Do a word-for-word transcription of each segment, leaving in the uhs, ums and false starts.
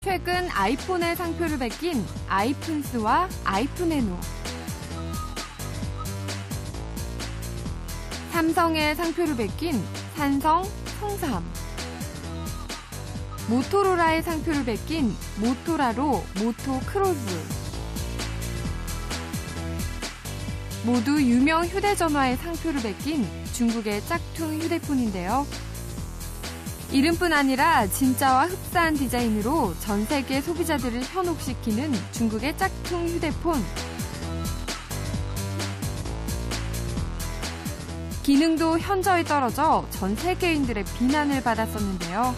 최근 아이폰의 상표를 베낀 아이픈스와 아이프네노. 삼성의 상표를 베낀 산성, 성삼. 모토로라의 상표를 베낀 모토라로, 모토크로즈. 모두 유명 휴대전화의 상표를 베낀 중국의 짝퉁 휴대폰인데요. 이름뿐 아니라 진짜와 흡사한 디자인으로 전 세계 소비자들을 현혹시키는 중국의 짝퉁 휴대폰. 기능도 현저히 떨어져 전 세계인들의 비난을 받았었는데요.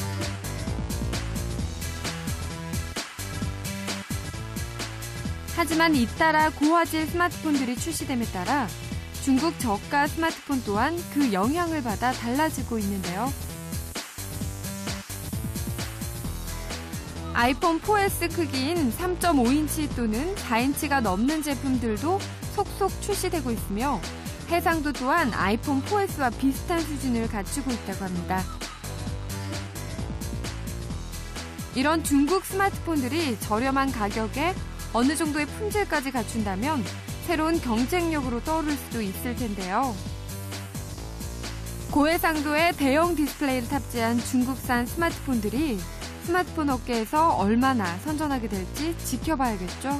하지만 잇따라 고화질 스마트폰들이 출시됨에 따라 중국 저가 스마트폰 또한 그 영향을 받아 달라지고 있는데요. 아이폰 포에스 크기인 삼 점 오 인치 또는 사 인치가 넘는 제품들도 속속 출시되고 있으며 해상도 또한 아이폰 포에스와 비슷한 수준을 갖추고 있다고 합니다. 이런 중국 스마트폰들이 저렴한 가격에 어느 정도의 품질까지 갖춘다면 새로운 경쟁력으로 떠오를 수도 있을 텐데요. 고해상도의 대형 디스플레이를 탑재한 중국산 스마트폰들이 스마트폰 업계에서 얼마나 선전하게 될지 지켜봐야겠죠.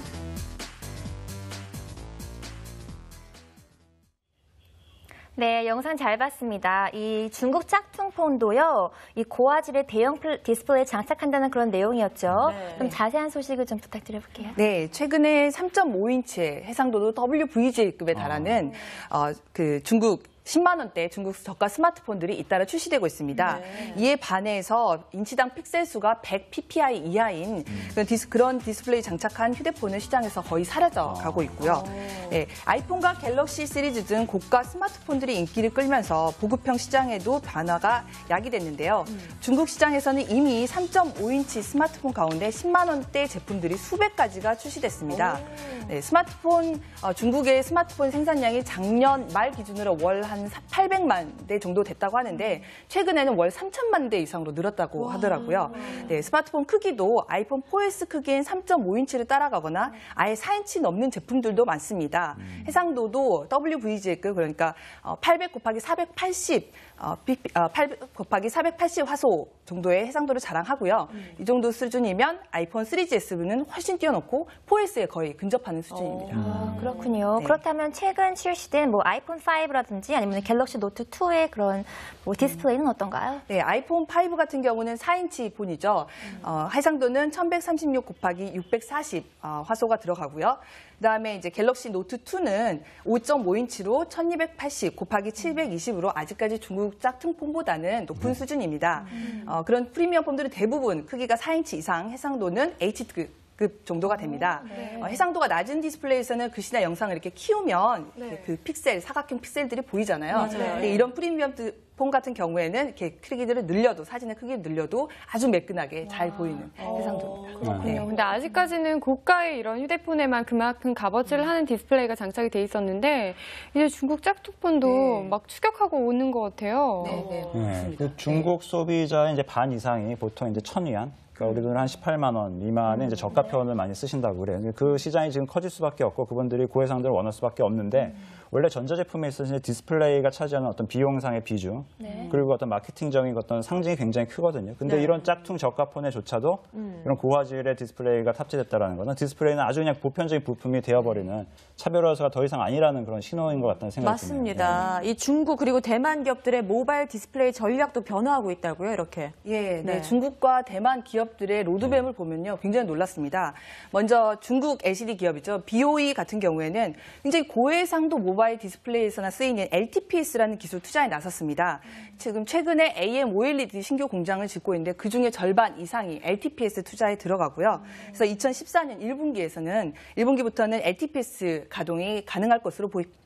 네, 영상 잘 봤습니다. 이 중국 짝퉁폰도요, 이 고화질의 대형 디스플레이에 장착한다는 그런 내용이었죠. 네. 좀 자세한 소식을 좀 부탁드려볼게요. 네, 최근에 삼 점 오 인치의 해상도도 더블유브이지에이급에 달하는 어, 그 중국 십만 원대 중국 저가 스마트폰들이 잇따라 출시되고 있습니다. 네. 이에 반해서 인치당 픽셀 수가 백 피피아이 이하인 음. 그런, 디스, 그런 디스플레이 장착한 휴대폰은 시장에서 거의 사라져 가고 있고요. 네, 아이폰과 갤럭시 시리즈 등 고가 스마트폰들이 인기를 끌면서 보급형 시장에도 변화가 야기됐는데요. 음. 중국 시장에서는 이미 삼 점 오 인치 스마트폰 가운데 십만 원대 제품들이 수백 가지가 출시됐습니다. 네, 스마트폰 어, 중국의 스마트폰 생산량이 작년 말 기준으로 월 한 팔백만 대 정도 됐다고 하는데 최근에는 월 삼천만 대 이상으로 늘었다고 하더라고요. 네, 스마트폰 크기도 아이폰 포에스 크기인 삼 점 오 인치를 따라가거나 아예 사 인치 넘는 제품들도 많습니다. 해상도도 더블유브이지에이급 그러니까 팔백 곱하기 사백팔십, 어, 팔백 곱하기 사백팔십 화소 정도의 해상도를 자랑하고요. 음. 이 정도 수준이면 아이폰 쓰리지에스는 훨씬 뛰어놓고 포에스에 거의 근접하는 수준입니다. 아, 그렇군요. 네. 그렇다면 최근 출시된 뭐 아이폰 파이브라든지 아니면 갤럭시 노트 투의 그런 뭐 디스플레이는 음. 어떤가요? 네, 아이폰 파이브 같은 경우는 사 인치 폰이죠. 음. 어, 해상도는 천백삼십육 곱하기 육백사십 어, 화소가 들어가고요. 그다음에 이제 갤럭시 노트 투는 오 점 오 인치로 천이백팔십 곱하기 칠백이십으로 아직까지 중국 짝퉁폰보다는 높은 음. 수준입니다. 음. 어, 그런 프리미엄 폰들은 대부분 크기가 사 인치 이상, 해상도는 에이치급 급 정도가 됩니다. 오, 네. 어, 해상도가 낮은 디스플레이에서는 글씨나 영상을 이렇게 키우면 네. 그 픽셀, 사각형 픽셀들이 보이잖아요. 맞아요. 근데 이런 프리미엄 폰 같은 경우에는 이렇게 크기들을 늘려도, 사진의 크기를 늘려도 아주 매끈하게 와. 잘 보이는 오. 해상도입니다. 그렇군요. 네. 근데 아직까지는 고가의 이런 휴대폰에만 그만큼 값어치를 음. 하는 디스플레이가 장착이 돼 있었는데 이제 중국 짝퉁폰도 네. 막 추격하고 오는 것 같아요. 네, 네. 네. 그 중국 소비자의 이제 반 이상이 보통 이제 천 위안. 그러니까 우리 돈은 한 십팔만 원 미만의 이제 저가 표현을 많이 쓰신다고 그래요. 그 시장이 지금 커질 수밖에 없고 그분들이 고해상도를 원할 수밖에 없는데 원래 전자제품에 있어서 디스플레이가 차지하는 어떤 비용상의 비중 네. 그리고 어떤 마케팅적인 어떤 상징이 굉장히 크거든요. 근데 네. 이런 짝퉁 저가폰에조차도 음. 이런 고화질의 디스플레이가 탑재됐다는 것은 디스플레이는 아주 그냥 보편적인 부품이 되어버리는 차별 요소가 더 이상 아니라는 그런 신호인 것 같다는 생각이 듭니다. 맞습니다. 네. 이 중국 그리고 대만 기업들의 모바일 디스플레이 전략도 변화하고 있다고요, 이렇게? 예, 네. 네. 중국과 대만 기업들의 로드맵을 네. 보면요, 굉장히 놀랐습니다. 먼저 중국 엘시디 기업이죠. 비오이 같은 경우에는 굉장히 고해상도 모바일 디스플레이에서나 쓰이는 엘티피에스라는 기술 투자에 나섰습니다. 지금 최근에 에이엠 오엘이디 신규 공장을 짓고 있는데 그중에 절반 이상이 엘티피에스 투자에 들어가고요. 그래서 이천십사 년 일 분기에서는 일 분기부터는 엘티피에스 가동이 가능할 것으로 보입니다.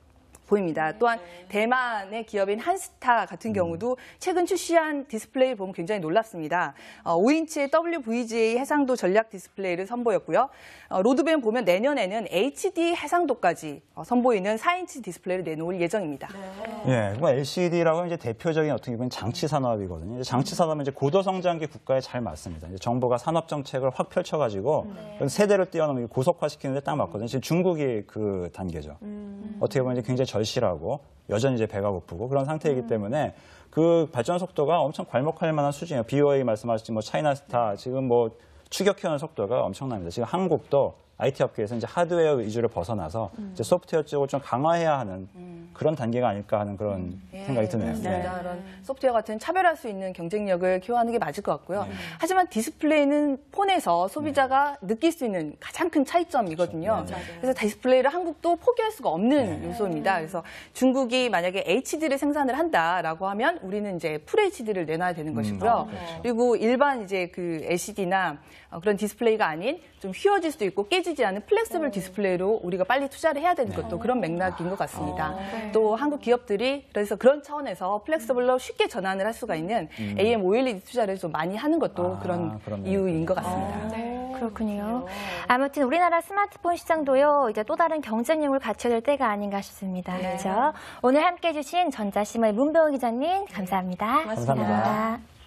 보입니다. 또한 대만의 기업인 한스타 같은 경우도 최근 출시한 디스플레이를 보면 굉장히 놀랍습니다. 어, 오 인치의 더블유브이지에이 해상도 전략 디스플레이를 선보였고요. 어, 로드맵 보면 내년에는 에이치디 해상도까지 어, 선보이는 사 인치 디스플레이를 내놓을 예정입니다. 예, 그럼 엘시디라고 이제 대표적인 어떻게 보면 장치 산업이거든요. 이제 장치 산업은 이제 고도 성장기 국가에 잘 맞습니다. 이제 정부가 산업 정책을 확 펼쳐가지고 네. 세대를 뛰어넘기 고속화시키는데 딱 맞거든요. 지금 중국이 그 단계죠. 음. 어떻게 보면 이제 굉장히 절실하고 여전히 이제 배가 고프고 그런 상태이기 음. 때문에 그 발전 속도가 엄청 괄목할 만한 수준이에요. 비오에이 말씀하셨지 뭐 차이나스타 지금 뭐 추격해오는 속도가 엄청납니다. 지금 한국도 아이티 업계에서 이제 하드웨어 위주를 벗어나서 음. 이제 소프트웨어 쪽을 좀 강화해야 하는 음. 그런 단계가 아닐까 하는 그런 음. 생각이 예, 드네요. 네. 그런 소프트웨어 같은 차별할 수 있는 경쟁력을 키워하는 게 맞을 것 같고요. 네. 하지만 디스플레이는 폰에서 소비자가 네. 느낄 수 있는 가장 큰 차이점이거든요. 네. 그래서 디스플레이를 한국도 포기할 수가 없는 네. 요소입니다. 그래서 중국이 만약에 에이치디를 생산을 한다라고 하면 우리는 이제 풀에이치디를 내놔야 되는 것이고요. 음. 그렇죠. 그리고 일반 이제 그 엘시디나 그런 디스플레이가 아닌 좀 휘어질 수도 있고 깨지지 않은 플렉스블 음. 디스플레이로 우리가 빨리 투자를 해야 되는 것도 네. 그런 맥락인 것 같습니다. 아, 네. 또 한국 기업들이 그래서 그런 차원에서 플렉스블로 쉽게 전환을 할 수가 있는 음. 에이엠 오엘이디 투자를 좀 많이 하는 것도 아, 그런 그렇네요. 이유인 것 같습니다. 아, 네. 그렇군요. 아무튼 우리나라 스마트폰 시장도요, 이제 또 다른 경쟁력을 갖춰야 될 때가 아닌가 싶습니다. 네. 그렇죠? 오늘 함께해 주신 전자신문의 문병호 기자님, 감사합니다. 고맙습니다. 감사합니다.